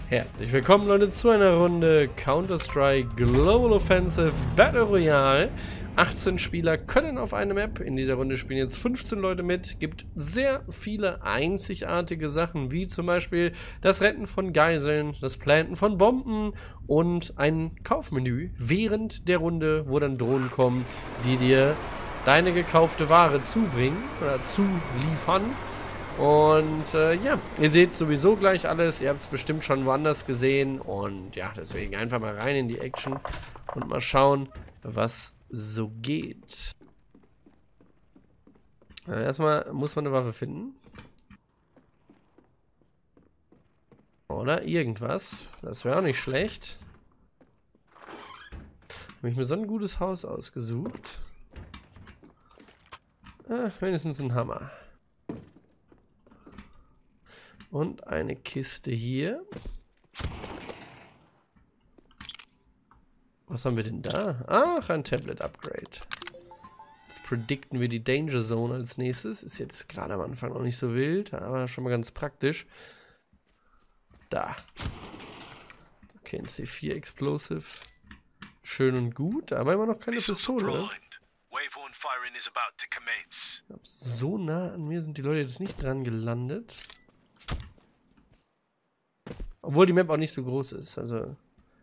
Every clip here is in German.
Herzlich willkommen, Leute, zu einer Runde Counter-Strike Global Offensive Battle Royale. 18 Spieler können auf eine Map. In dieser Runde spielen jetzt 15 Leute mit. Gibt sehr viele einzigartige Sachen, wie zum Beispiel das Retten von Geiseln, das Planten von Bomben und ein Kaufmenü während der Runde, wo dann Drohnen kommen, die dir deine gekaufte Ware zubringen oder zuliefern. Und ja, ihr seht sowieso gleich alles. Ihr habt es bestimmt schon woanders gesehen. Und ja, deswegen einfach mal rein in die Action und mal schauen, was so geht. Erstmal muss man eine Waffe finden. Oder irgendwas. Das wäre auch nicht schlecht. Habe ich mir so ein gutes Haus ausgesucht. Wenigstens ein Hammer. Und eine Kiste hier. Was haben wir denn da? Ach, ein Tablet-Upgrade. Jetzt predikten wir die Danger Zone als nächstes. Ist jetzt gerade am Anfang noch nicht so wild, aber schon mal ganz praktisch. Da. Okay, ein C4 Explosive. Schön und gut, aber immer noch keine Pistole. So nah an mir sind die Leute jetzt nicht dran gelandet. Obwohl die Map auch nicht so groß ist, also.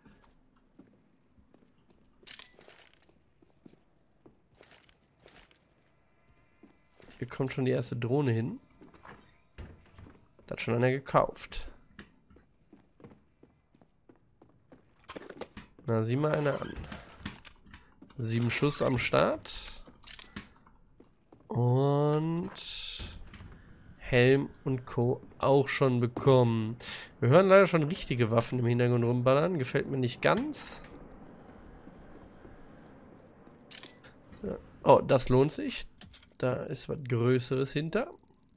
Hier kommt schon die erste Drohne hin. Da hat schon einer gekauft. Na, sieh mal eine an. 7 Schuss am Start. Und Helm und Co. auch schon bekommen. Wir hören leider schon richtige Waffen im Hintergrund rumballern. Gefällt mir nicht ganz. Ja. Oh, das lohnt sich. Da ist was Größeres hinter.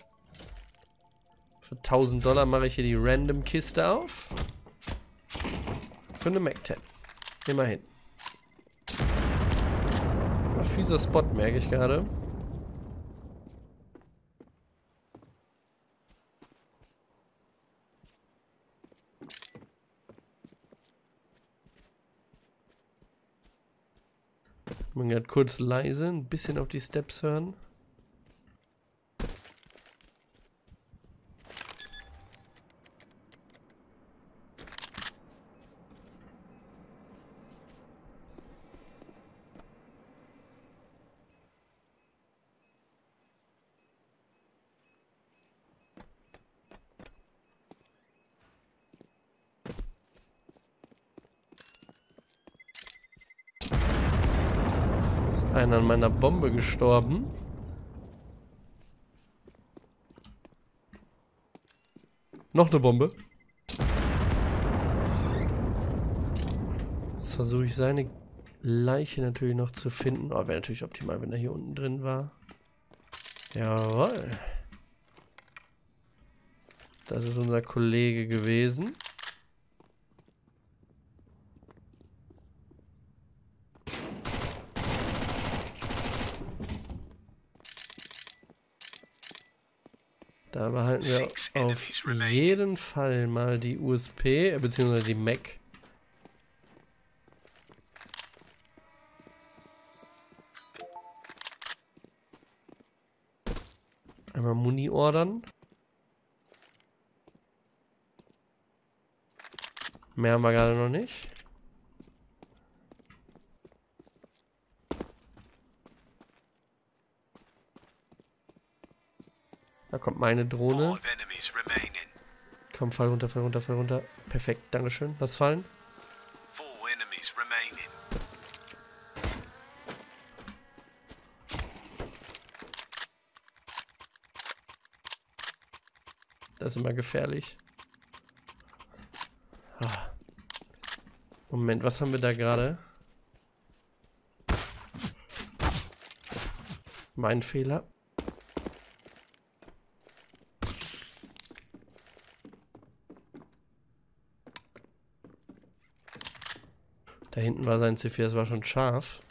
Für $1000 mache ich hier die Random-Kiste auf. Für eine Mac-10. Immerhin. Ein fieser Spot, merke ich gerade. Man kann kurz leise, ein bisschen auf die Steps hören. Einer an meiner Bombe gestorben. Noch eine Bombe. Jetzt versuche ich seine Leiche natürlich noch zu finden. Oh, wäre natürlich optimal, wenn er hier unten drin war. Jawohl. Das ist unser Kollege gewesen. Da behalten wir auf jeden Fall mal die USP, beziehungsweise die Mac. Einmal Muni ordern. Mehr haben wir gerade noch nicht. Da kommt meine Drohne. Komm, fall runter, fall runter, fall runter. Perfekt, dankeschön. Lass fallen. Das ist immer gefährlich. Moment, was haben wir da gerade? Mein Fehler. Da hinten war sein C4, das war schon scharf.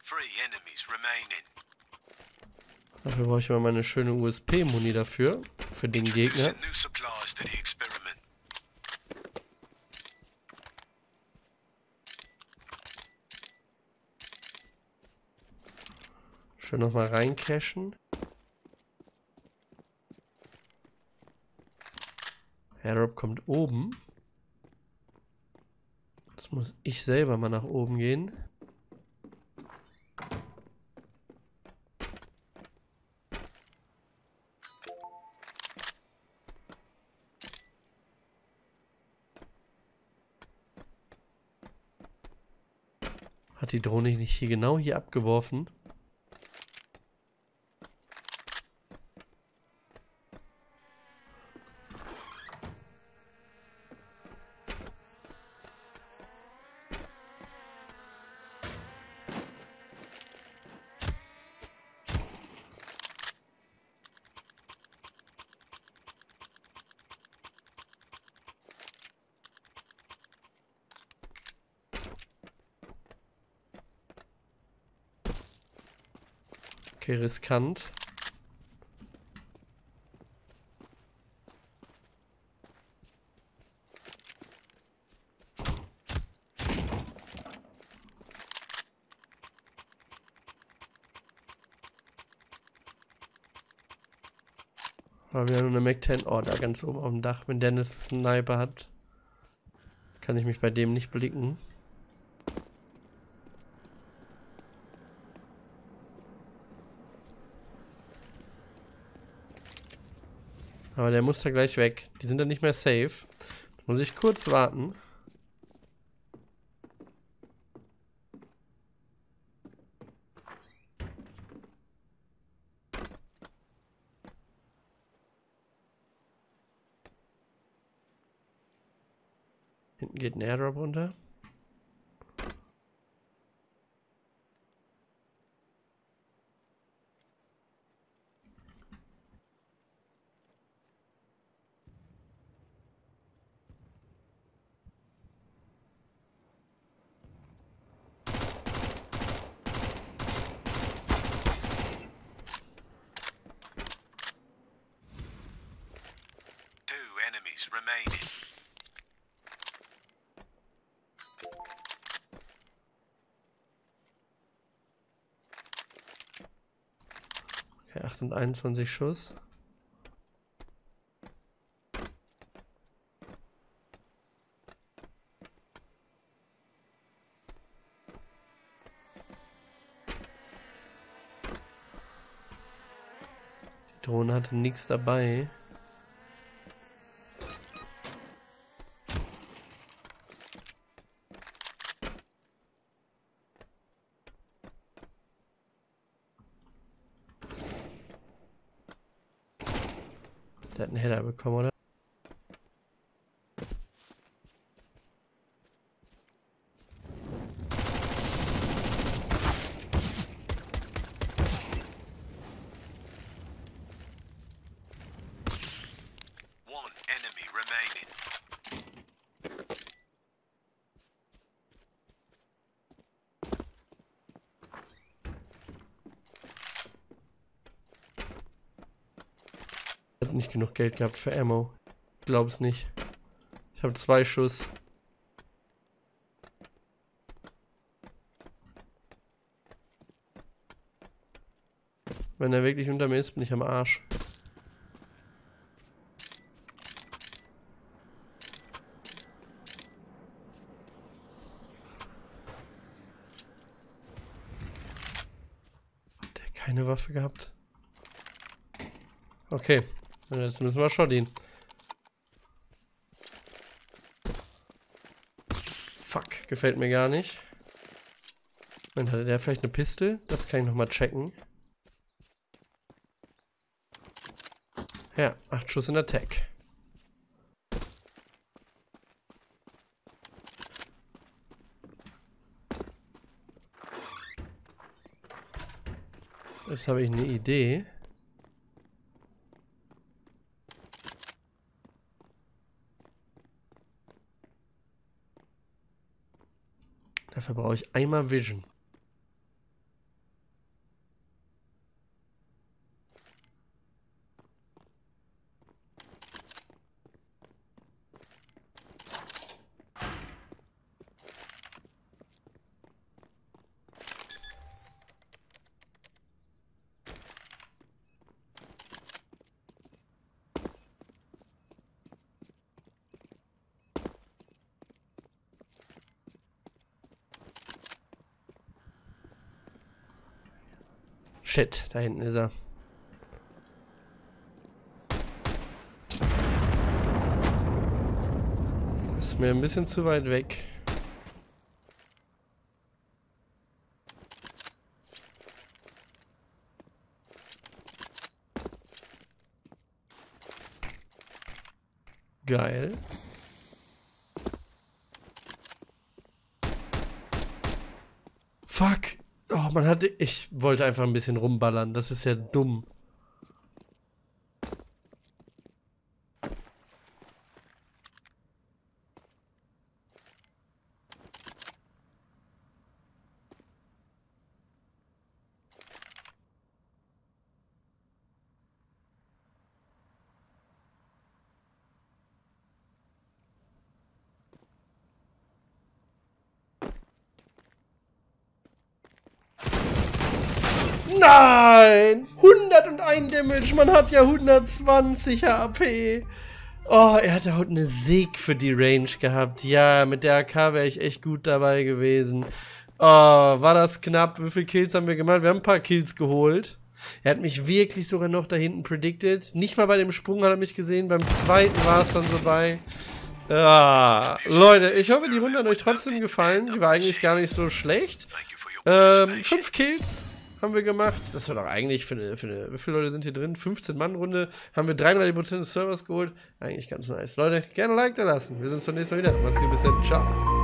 Dafür brauche ich mal meine schöne USP-Muni dafür. Für den Gegner. Schön nochmal reincashen. Airdrop kommt oben. Jetzt muss ich selber mal nach oben gehen. Hat die Drohne nicht hier genau hier abgeworfen? Okay, riskant. Aber wir haben nur eine Mac-10. Oh, da ganz oben auf dem Dach. Wenn Dennis einen Sniper hat, kann ich mich bei dem nicht blicken. Aber der muss da gleich weg. Die sind dann nicht mehr safe. Jetzt muss ich kurz warten. Hinten geht ein Airdrop runter. Okay, 8 und 21 Schuss. Die Drohne hatte nichts dabei. Der hat einen Header bekommen, oder? Hat nicht genug Geld gehabt für Ammo. Ich glaube es nicht. Ich habe 2 Schuss. Wenn er wirklich unter mir ist, bin ich am Arsch. Hat der keine Waffe gehabt? Okay, jetzt müssen wir schotten. Fuck, gefällt mir gar nicht. Dann hatte der vielleicht eine Pistole? Das kann ich nochmal checken. Ja, 8 Schuss in Attack. Jetzt habe ich eine Idee. Dafür brauche ich einmal Vision. Shit, da hinten ist er. Ist mir ein bisschen zu weit weg. Geil. Fuck. Oh, man hatte... Ich wollte einfach ein bisschen rumballern. Das ist ja dumm. Nein! 101 Damage, man hat ja 120 HP. Oh, er hat ja heute eine Sig für die Range gehabt. Ja, mit der AK wäre ich echt gut dabei gewesen. Oh, war das knapp. Wie viele Kills haben wir gemacht? Wir haben ein paar Kills geholt. Er hat mich wirklich sogar noch da hinten predicted. Nicht mal bei dem Sprung hat er mich gesehen. Beim zweiten war es dann so bei. Ja, Leute, ich hoffe, die Runde hat euch trotzdem gefallen. Die war eigentlich gar nicht so schlecht. 5 Kills haben wir gemacht. Das war doch eigentlich für eine, wie viele Leute sind hier drin? 15-Mann-Runde. Haben wir 33% des Servers geholt. Eigentlich ganz nice. Leute, gerne ein Like da lassen. Wir sehen uns beim nächsten Mal wieder. Macht's gut, bis dann. Ciao.